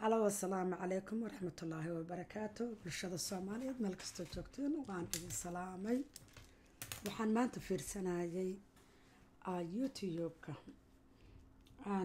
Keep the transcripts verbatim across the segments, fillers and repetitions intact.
halo assalaamu calaykum waraxmatullaahi wabarakaatu bulshada soomaaliyeed meel kastoo joogteen waan idin salaamay. waxaan maanta fiirsanayay youtube-ka aan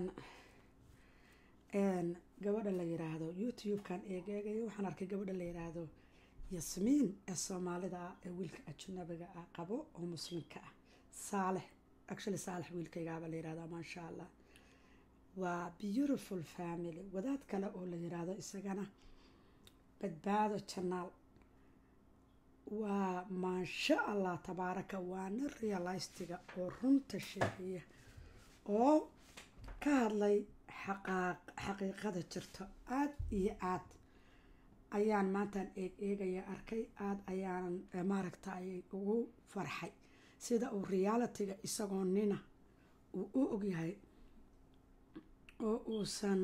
gabadha la yiraahdo youtube-kan eegeegay waxaan arkay gabadha la yiraahdo Yasmiin ee Soomaalida ah ee wiilka ajnabiga ah qabo oo muslimka ah Saalex actually Saalex wiilkayga la yiraahdo ma sha Allah waa beautiful family wadaad kale oo la yiraahdo isagana badbaado channel waa ma sha Allah tabaaraka waana realistiga oo runta sheegaya oo ka hadlay xaqaaq xaqiiqada jirta aad iyo aad ayaan maantaan eeg eegaya arkay aad ayaan maaragtay ugu farxay sida uu reality-ga isagoo nina uu u ogyahay oo uusan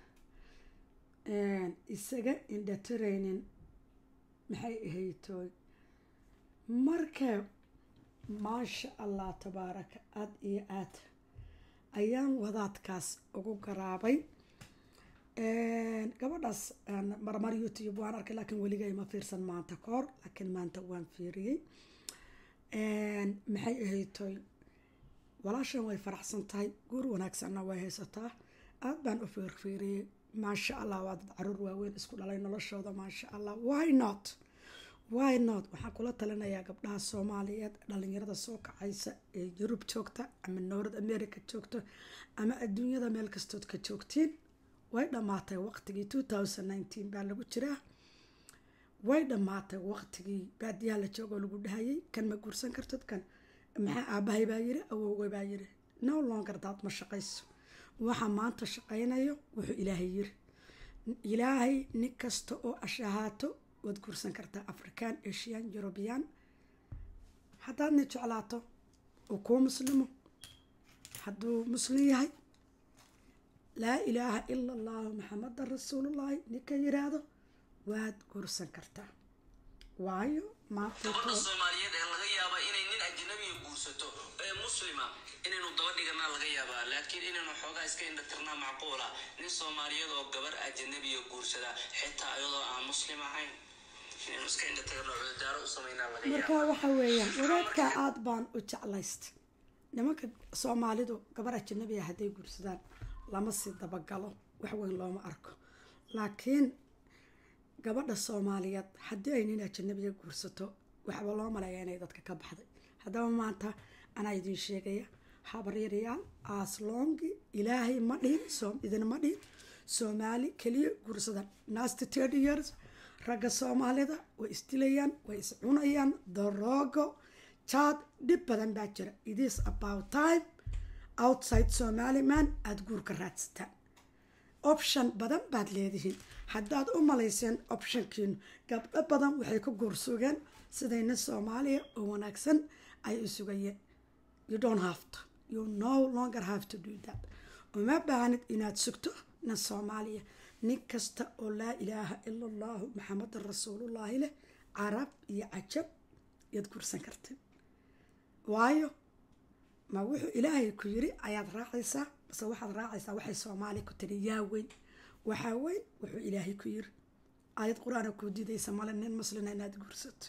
isaga indhatiraynin maxay ahayto marka maasha Allah tabaaraka aad iyo aad ayaan wadaadkaas ugu garaabay gabadhaas marmar youtube waan arkay laakiin weligay ma fiirsan maanta kahor laakiin maanta waan fiiriyey maxay ahaytoy walaashan way faraxsan tahay guur wanaagsanna way haysataa aad baan u fiirfiiriyey maasha Allah waa dad caruur waaweyn isku dhalay noloshooda maasha Allah why not why not waxaan kula talinayaa gabdhaha Soomaaliyeed dhalinyarada soo kacaysa ee Yurub joogta ama North America joogta ama adduunyada meel kastood ka joogtiin way dhamaatay waqtigii two thousand nineteen baa lagu jiraa way dhamaatay waqtigii baadiyaha la joogo lagu dhahayay kan ma guursan kartid kan maxaa aabahay baa yiri awowgay baa yiri no longer daad ma shaqayso waxa maanta shaqaynayo wuxuu ilaahay yiri ilaahay nin kasta oo ashahaato wad guursan kartaa African Asian European haddaad ni jeclaato oo ku muslimo hadduu muslim yahay laa ilaaha illa allah muhammadar rasuulullah ninka yiraahdo waad guursan kartaa waayo maanta Soomaaliyeed ee laga yaabo inay nin ajnabi guursato ee muslima inaynu daba dhigana laga yaabo laakiin inaynu xoogaa iska indhatirnaa macquula nin Soomaaliyeed oo gabar ajnabi guursada xitaa ayadoo aan muslim ahayn inaynu iska indhatirnaa cudurdaaro u sameynaa laga yaabo marka waxa weeyaan wadaadka aad baan u jeclayst nimanka Soomaalidu gabar ajnabi ah haday guursadaan lama si dabagalo wax weyn looma arko laakiin gabadha Soomaaliyeed haddii ay nin ajnabi guursato waxba loo maleeyaa inay dadka ka baxday haddaba maanta ana idin sheegaya habaryarayaal as long ilaahay ma dhihin soom idin ma dhihin Soomaali kaliya guursada nasty thirty years ragga Soomaalida way istilayaan way is cunayaan daroogo chat dib badan baa jira it is about time outside Somali man aad guurka raadsataan option badan baad leedihiin haddaad u malayseen optionkiinu gabdho badan waxay ku guursugeen sidayna Soomaaliya oo wanaagsan ay u sugayeen you don't have to you no longer have to do that uma baahnid inaad sugto na Soomaaliya nin kasta oo laa ilaaha illa allah muhammadar rasuulullah leh carab iyo cajab yaad guursan karteen waayo ma wuxuu ilaahay ku yiri ayaad raacaysaa bas waxaad raacaysaa waxay Soomaali ku tiri yaa weyn waxa weyn wuxuu ilaahay ku yiri ayad quraana ku diidaysa mala nin muslim inaad guursato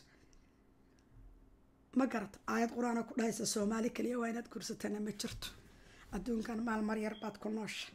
ma garad ayad quraana ku dhaysa Soomaali kaliya waa inaad guursatana ma jirto adduunkan maal mar yar baad ku noosha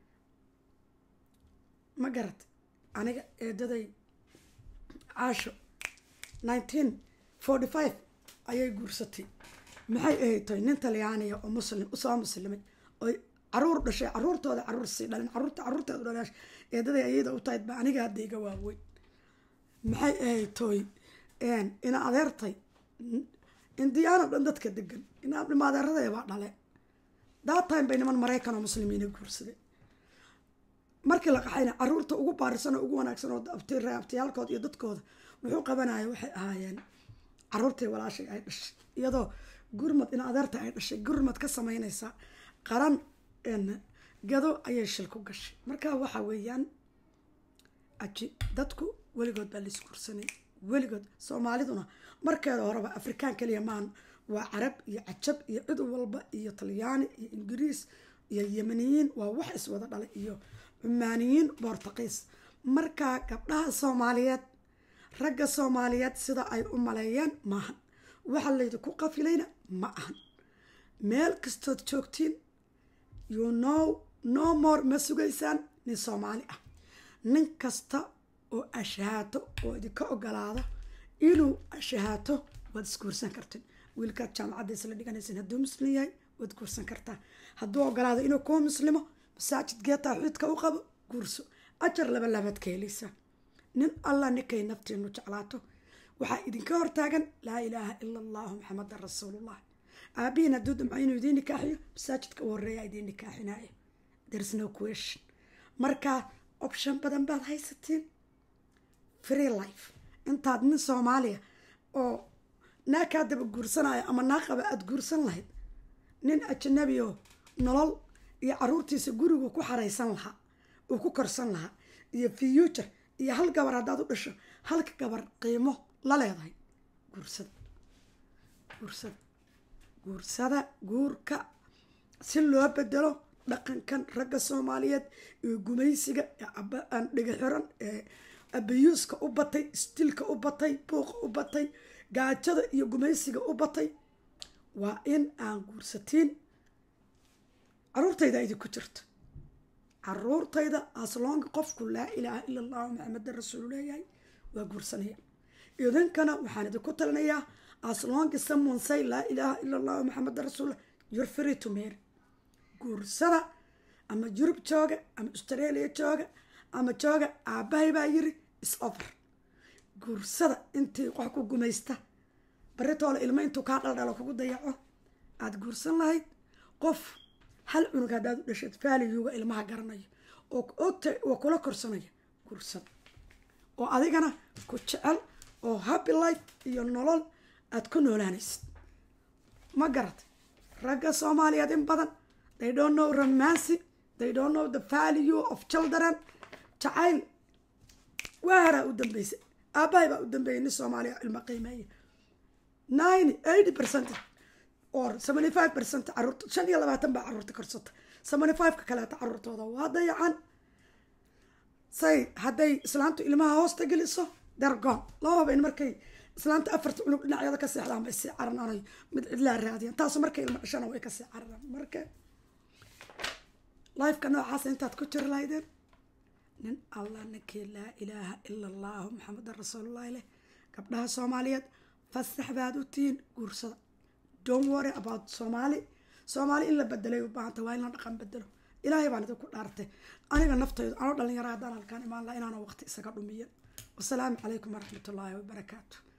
ma garad aniga eedaday caasho nineteen forty-five ayay guursatay maxay ahayd nin Talyaaniga oo muslim u soo muslimay oo caruur dhashay caruurtooda caruur si dhalin caruurta caruurteedu dhalash eedaday ayada u tayd ba aniga hadda iga waaweyn maxay ahayd toy een ina adeertay indiana dhan dadka degan ina abdimaadeerada baa dhale that time bay niman Mareykan oo muslimiin guursaday markii la qaxayna caruurta ugu baarisan oo ugu wanaagsan oo abtiray abtiyalkood iyo dadkooda wuxuu qabanayay waxay ahaayeen caruurtay walaashay ay dhashay iyadoo gurmad in adeerta ay dhashay gurmad ka sameynaysa qaran in gado ayay shil ku gashay marka waxa weeyaan aji dadku weligood baa la iskursanay weligood Soomaaliduna markeeda horeba Afrikaan kaliya maan waa Arab iyo Cajab iyo cid walba iyo Talyaani iyo Ingiriis iyo Yemeniyiin waa wax is wada dhalay iyo Cumaaniyiin Boortaqiis markaa gabdhaha soomaaliyeed ragga soomaaliyeed sida ay u maleeyeen maahan, waxa laydinku qafilayna ma ahan. meel kastood joogtiin you know no more ma sugaysaan nin soomaali ah. nin kasta oo ashahaato oo idinka ogolaado inuu ashahaato waad isguursan kartiin. wiilkaad jaamacadda isla dhiganaysin hadduu muslim yahay waad guursan kartaa. hadduu ogolaado inuu kuwa muslimo masaajid geetaa xidka u qabo guurso, ajar laba labaad ka helaysaa. nin allah ninkay nafteenu jeclaato waxaa idinka hortaagan laa ilaaha ila allahu maxamedan rasuulullah. aabihiin hadduu damco inuu idiin nikaaxiyo masaajidka u horeeya idiin nikaaxinaayo, there's no question. markaa option badan baad haysatiin, free life. intaad nin soomaaliya oo naa kaa daba guursanaya ama naa qaba aada guursan lahayd, nin ajanabi oo nolol iyo caruurtiisa gurigu ku xaraysan lahaa uu ku korsan lahaa iyo future iyo hal gabar haddaad u dhasho halka gabar qiimo la leedahay, guursada guursada guursada. guurka si loo bedelo dhaqankan ragga soomaaliyeed ee gumaysiga ee aan dhiga xiran ee abayuuska u batay, stilka u batay, buuqa u batay, gaajada iyo gumaysiga u batay, waa in aan guursatiin. caruurtayda idinku jirto, caruurtayda asloonka qofku laa ilaaha ila allahu maxamedan rasuulu leeyahay waa guursanaya. idinkana waxaan idinku talinayaa asloonka someone say laa ilaaha ila allahu maxamedan rasuul you're free to marry. guursada ama yurub jooga ama australia jooga ama jooga aabahay baa yiri is over. guursada intii wax ku gumaysta baritoole ilmo intuu kaa dhaldhalo kugu dayaco aada guursan lahayd qof hal cunug haddaad u dhashaed faaliyuga ilmaha garanayo oo ogtay oo kula korsanaya, guursada oo adigana ku jecel oo happy life iyo nolol aada ku noolaanaysid. ma garatay? ragga soomaaliyeed in badan they don't know romance, they don't know the value of children. jacayl waa haraa u dambeysay, aabahay baa u dambeeyay nin soomaaliya ilmo qiimeeya. ninety eighty percent or seventy five percent caruurta shan iyo labaatan baa caruurta korsata, seventy five ka kaleeta caruurtooda waa dayacan. say hadday islaantu ilmaha hoosta geliso dargoon loo habeyn markay islaanta afarta cunug dhinacyada ka seexdaan bay sii caranaanay mid cidlaa raadiyaan, taasu markay ilmo dhashana way kasii cararaan. marka lifeka noocaas intaad ku jiri lahaydeen nin allah ninkii laa ilaaha ila allahu maxamedan rasuulullahi leh. gabdhaha soomaaliyeed fasax baad u tihiin, guursada. don't worry about soomaali. soomaali in la bedelay u baahanta waa in la dhaqan bedelo. ilaahay baan idinku dhaartay aniga naftaydu anoo dhalinyaro haddaan halkaan imaan laha inaana waqti isaga dhumiyan. wasalaamu calaykum waraxmatullaahi wabarakaatu.